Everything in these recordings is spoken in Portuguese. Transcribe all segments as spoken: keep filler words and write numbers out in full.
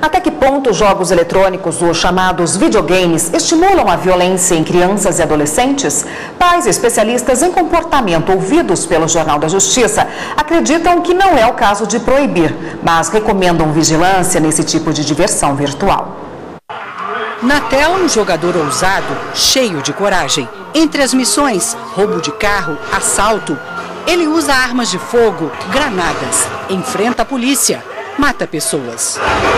Até que ponto os jogos eletrônicos, os chamados videogames, estimulam a violência em crianças e adolescentes? Pais especialistas em comportamento ouvidos pelo Jornal da Justiça acreditam que não é o caso de proibir, mas recomendam vigilância nesse tipo de diversão virtual. Na tela, um jogador ousado, cheio de coragem. Entre as missões, roubo de carro, assalto. Ele usa armas de fogo, granadas, enfrenta a polícia, mata pessoas.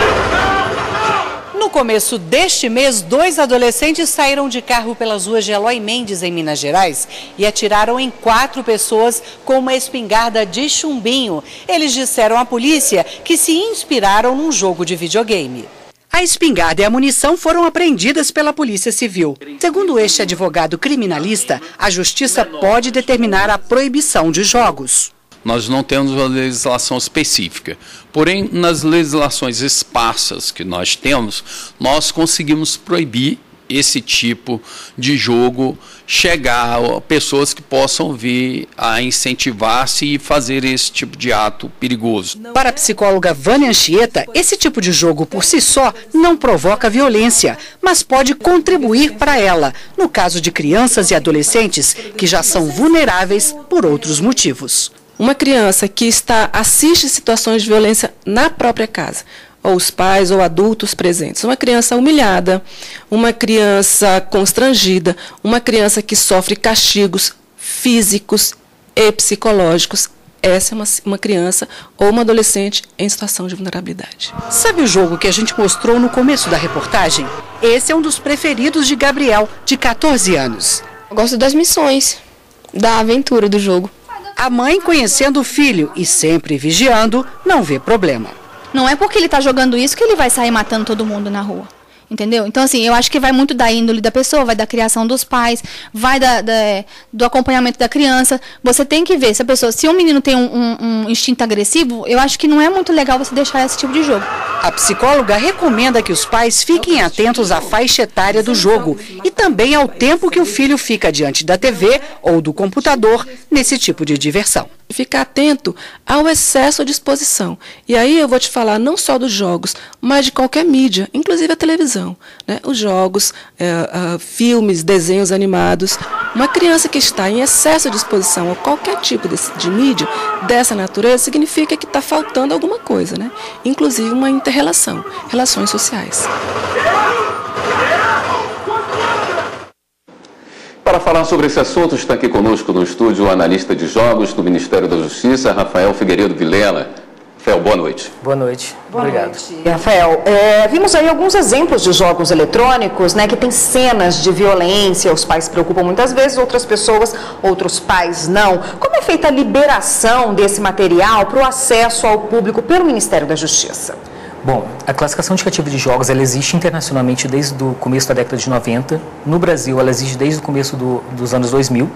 No começo deste mês, dois adolescentes saíram de carro pelas ruas de Eloy Mendes, em Minas Gerais, e atiraram em quatro pessoas com uma espingarda de chumbinho. Eles disseram à polícia que se inspiraram num jogo de videogame. A espingarda e a munição foram apreendidas pela Polícia Civil. Segundo este advogado criminalista, a Justiça pode determinar a proibição de jogos. Nós não temos uma legislação específica, porém, nas legislações esparsas que nós temos, nós conseguimos proibir esse tipo de jogo chegar a pessoas que possam vir a incentivar-se e fazer esse tipo de ato perigoso. Para a psicóloga Vânia Anchieta, esse tipo de jogo por si só não provoca violência, mas pode contribuir para ela, no caso de crianças e adolescentes que já são vulneráveis por outros motivos. Uma criança que está assiste situações de violência na própria casa, ou os pais ou adultos presentes. Uma criança humilhada, uma criança constrangida, uma criança que sofre castigos físicos e psicológicos. Essa é uma, uma criança ou uma adolescente em situação de vulnerabilidade. Sabe o jogo que a gente mostrou no começo da reportagem? Esse é um dos preferidos de Gabriel, de quatorze anos. Eu gosto das missões, da aventura do jogo. A mãe, conhecendo o filho e sempre vigiando, não vê problema. Não é porque ele está jogando isso que ele vai sair matando todo mundo na rua, entendeu? Então, assim, eu acho que vai muito da índole da pessoa, vai da criação dos pais, vai da, da, do acompanhamento da criança. Você tem que ver se a pessoa, se um menino tem um, um, um instinto agressivo, eu acho que não é muito legal você deixar esse tipo de jogo. A psicóloga recomenda que os pais fiquem atentos à faixa etária do jogo e também ao tempo que o filho fica diante da T V ou do computador nesse tipo de diversão. Ficar atento ao excesso de exposição. E aí eu vou te falar não só dos jogos, mas de qualquer mídia, inclusive a televisão, né? Os jogos, é, uh, filmes, desenhos animados. Uma criança que está em excesso de exposição a qualquer tipo de, de mídia dessa natureza significa que está faltando alguma coisa, né? Inclusive uma inter-relação, relações sociais. Para falar sobre esse assunto, está aqui conosco no estúdio o analista de jogos do Ministério da Justiça, Rafael Figueiredo Vilela. Rafael, boa noite. Boa noite. Boa Obrigado. Noite. Rafael, é, vimos aí alguns exemplos de jogos eletrônicos, né, que tem cenas de violência, os pais se preocupam muitas vezes, outras pessoas, outros pais não. Como é feita a liberação desse material para o acesso ao público pelo Ministério da Justiça? Bom, a classificação indicativa de jogos, ela existe internacionalmente desde o começo da década de noventa. No Brasil, ela existe desde o começo do, dos anos dois mil.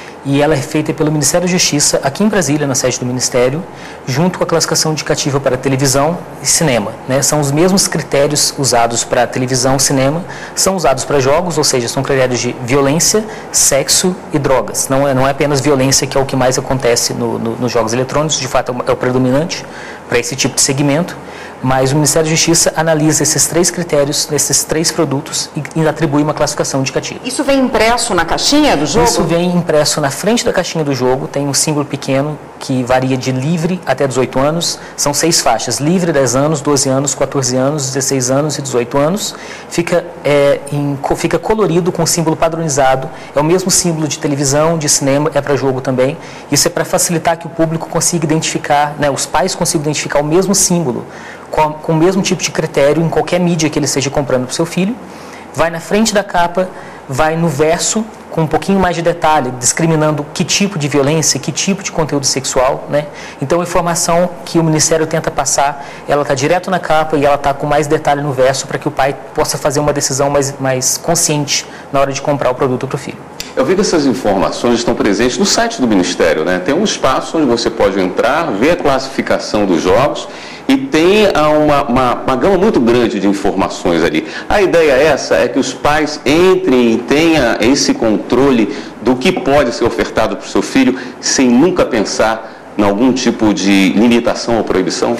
E ela é feita pelo Ministério da Justiça, aqui em Brasília, na sede do Ministério, junto com a classificação indicativa para televisão e cinema, né? São os mesmos critérios usados para televisão e cinema, são usados para jogos, ou seja, são critérios de violência, sexo e drogas. Não é, não é apenas violência, que é o que mais acontece no, no, nos jogos eletrônicos, de fato é o predominante para esse tipo de segmento. Mas o Ministério da Justiça analisa esses três critérios, esses três produtos e, e atribui uma classificação indicativa. Isso vem impresso na caixinha do jogo? Isso vem impresso na frente da caixinha do jogo, tem um símbolo pequeno que varia de livre até dezoito anos, são seis faixas, livre dez anos, doze anos, quatorze anos, dezesseis anos e dezoito anos, fica, é, em, fica colorido com símbolo padronizado, é o mesmo símbolo de televisão, de cinema, é para jogo também, isso é para facilitar que o público consiga identificar, né, os pais consigam identificar o mesmo símbolo, com, com o mesmo tipo de critério em qualquer mídia que ele esteja comprando para o seu filho, vai na frente da capa, vai no verso com um pouquinho mais de detalhe, discriminando que tipo de violência, que tipo de conteúdo sexual, né? Então a informação que o Ministério tenta passar, ela está direto na capa e ela está com mais detalhe no verso para que o pai possa fazer uma decisão mais, mais consciente na hora de comprar o produto para o filho. Eu vi que essas informações estão presentes no site do Ministério, né? Tem um espaço onde você pode entrar, ver a classificação dos jogos e tem uma, uma, uma gama muito grande de informações ali. A ideia essa é que os pais entrem e tenham esse controle do que pode ser ofertado para o seu filho sem nunca pensar em algum tipo de limitação ou proibição?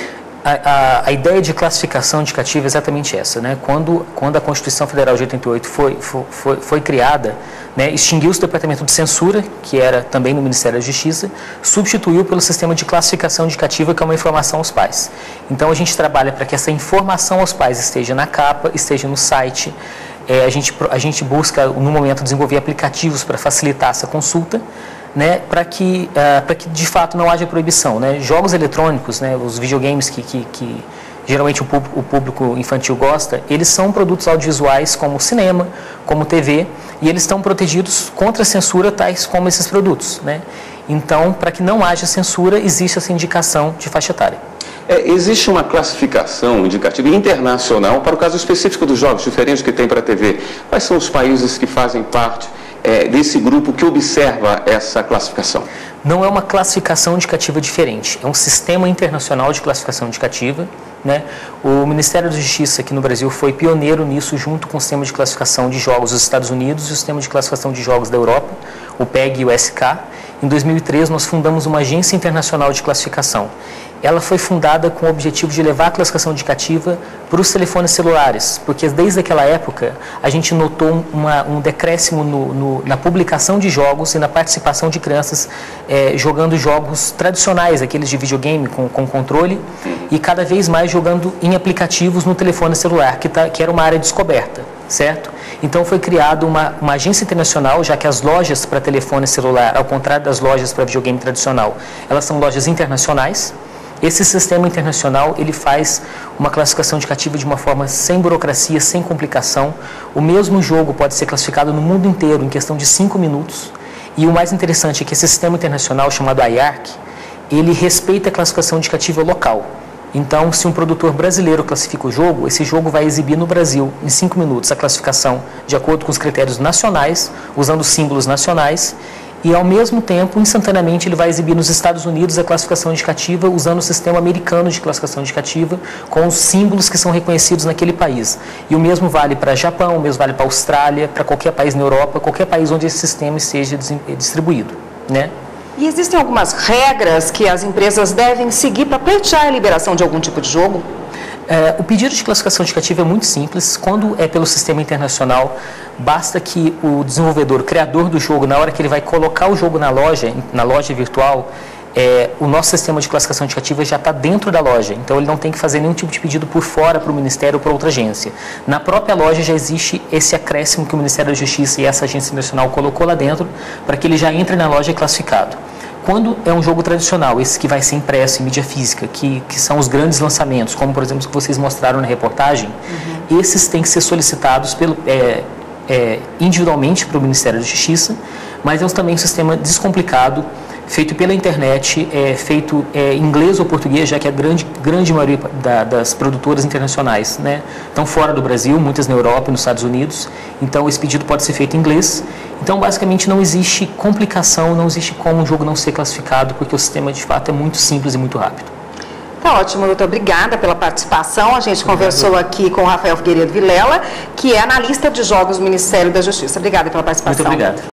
A, a, a ideia de classificação indicativa é exatamente essa, né? Quando, quando a Constituição Federal de oitenta e oito foi, foi, foi criada, né, extinguiu-se o Departamento de Censura, que era também no Ministério da Justiça, substituiu pelo sistema de classificação indicativa, que é uma informação aos pais. Então, a gente trabalha para que essa informação aos pais esteja na capa, esteja no site. É, a, gente, a gente busca, no momento, desenvolver aplicativos para facilitar essa consulta, né, para que, uh, para que de fato não haja proibição, né? Jogos eletrônicos, né, os videogames que, que, que geralmente o público, o público infantil gosta, eles são produtos audiovisuais como cinema, como T V, e eles estão protegidos contra a censura, tais como esses produtos, né? Então, para que não haja censura, existe essa indicação de faixa etária. É, existe uma classificação indicativa internacional para o caso específico dos jogos, diferente que tem para a T V. Quais são os países que fazem parte É, desse grupo que observa essa classificação? Não é uma classificação indicativa diferente, é um sistema internacional de classificação indicativa, né? O Ministério da Justiça aqui no Brasil foi pioneiro nisso, junto com o sistema de classificação de jogos dos Estados Unidos e o sistema de classificação de jogos da Europa, o P E G e o S K. Em dois mil e três, nós fundamos uma agência internacional de classificação. Ela foi fundada com o objetivo de levar a classificação indicativa para os telefones celulares, porque desde aquela época a gente notou uma, um decréscimo no, no, na publicação de jogos e na participação de crianças é, jogando jogos tradicionais, aqueles de videogame com, com controle, e cada vez mais jogando em aplicativos no telefone celular, que, tá, que era uma área descoberta, certo? Então foi criada uma, uma agência internacional, já que as lojas para telefone celular, ao contrário das lojas para videogame tradicional, elas são lojas internacionais. Esse sistema internacional, ele faz uma classificação indicativa de uma forma sem burocracia, sem complicação. O mesmo jogo pode ser classificado no mundo inteiro em questão de cinco minutos. E o mais interessante é que esse sistema internacional, chamado I A R C, ele respeita a classificação indicativa local. Então, se um produtor brasileiro classifica o jogo, esse jogo vai exibir no Brasil, em cinco minutos, a classificação de acordo com os critérios nacionais, usando símbolos nacionais. E, ao mesmo tempo, instantaneamente, ele vai exibir nos Estados Unidos a classificação indicativa usando o sistema americano de classificação indicativa com os símbolos que são reconhecidos naquele país. E o mesmo vale para Japão, o mesmo vale para Austrália, para qualquer país na Europa, qualquer país onde esse sistema seja distribuído, né? E existem algumas regras que as empresas devem seguir para pleitear a liberação de algum tipo de jogo? É, o pedido de classificação indicativa é muito simples. Quando é pelo sistema internacional, basta que o desenvolvedor, o criador do jogo, na hora que ele vai colocar o jogo na loja, na loja virtual, é, o nosso sistema de classificação indicativa já está dentro da loja. Então, ele não tem que fazer nenhum tipo de pedido por fora para o Ministério ou para outra agência. Na própria loja já existe esse acréscimo que o Ministério da Justiça e essa agência internacional colocou lá dentro para que ele já entre na loja classificado. Quando é um jogo tradicional, esse que vai ser impresso em mídia física, que, que são os grandes lançamentos, como, por exemplo, os que vocês mostraram na reportagem, uhum. esses têm que ser solicitados pelo, é, é, individualmente para o Ministério da Justiça, mas é também um sistema descomplicado, feito pela internet, é, feito é, em inglês ou português, já que a grande, grande maioria da, das produtoras internacionais, né, estão fora do Brasil, muitas na Europa e nos Estados Unidos, então esse pedido pode ser feito em inglês. Então, basicamente, não existe complicação, não existe como um jogo não ser classificado, porque o sistema, de fato, é muito simples e muito rápido. Tá ótimo, doutor. Obrigada pela participação. A gente Obrigado. conversou aqui com o Rafael Figueiredo Vilela, que é analista de jogos do Ministério da Justiça. Obrigada pela participação. Muito obrigado.